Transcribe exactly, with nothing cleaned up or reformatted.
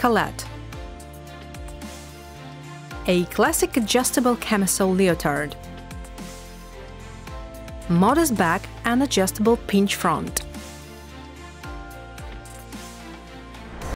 Colette. A classic adjustable camisole leotard. Modest back and adjustable pinch front.